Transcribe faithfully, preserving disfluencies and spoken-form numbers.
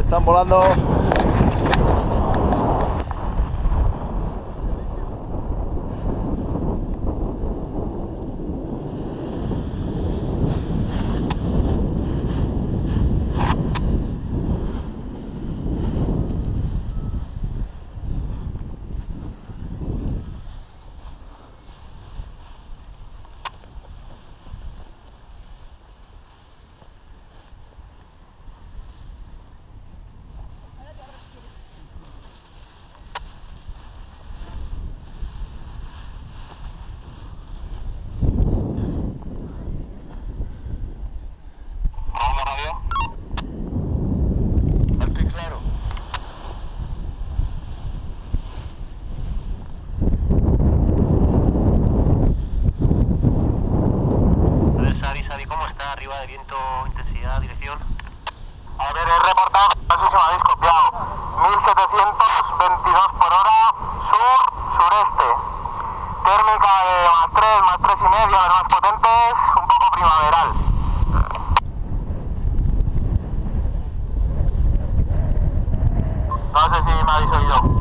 están volando. Arriba de viento, intensidad, dirección. A ver, he reportado, no sé si me habéis copiado. mil setecientos veintidós por hora, sur, sureste. Térmica de más tres, más tres y medio, las más potentes, un poco primaveral. No sé si me habéis oído.